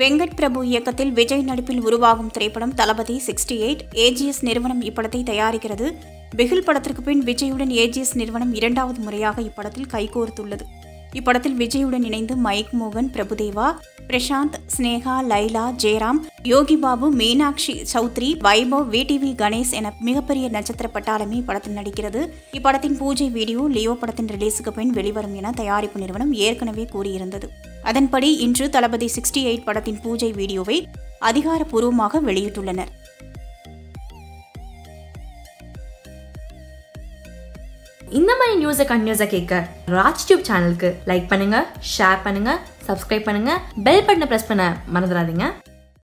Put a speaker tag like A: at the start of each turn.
A: வெங்கட் பிரபு இயக்கத்தில் விஜய் நடிப்பில் உருவாகும் திரைப்படம் தளபதி 68. AGS நிறுவனம் இப்படத்தை தயாரிக்கிறது. பிகில் படத்திற்கு பின் விஜயுடன் AGS நிறுவனம் இரண்டாவது முறையாக இப்படத்தில் கைகோர்த்துள்ளது. இப்படத்தில் விஜயுடன் இணைந்து மைக் மோகன், பிரபுதேவா, பிரசாந்த், ஸ்னேகா, லைலா, ஜெயராம், யோகி பாபு, மீனாட்சி சௌத்ரி, வைபவ், VTV கணேஷ் என மிகப்பெரிய நட்சத்திர பட்டாளமே இப்படத்தில் நடிக்கிறது. இப்படத்தின் பூஜை வீடியோ லியோ படத்தின் ரிலீஸுக்கு பின் வெளிவரும் என தயாரிப்பு நிறுவனம் ஏற்கனவே கூறியிருந்தது. அதன்படி இன்று தளபதி 68 படத்தின் பூஜை வீடியோவை அதிகாரப்பூர்வமாக வெளியிட்டுள்ளனர்.
B: இந்த மாதிரி நியூஸை கண்டினியூஸா கேட்க ராஜ் டியூப் சேனலுக்கு லைக் பண்ணுங்க, ஷேர் பண்ணுங்க, சப்ஸ்கிரைப் பண்ணுங்க, பெல் பட்டனை பிரஸ் பண்ண மறந்துடாதீங்க.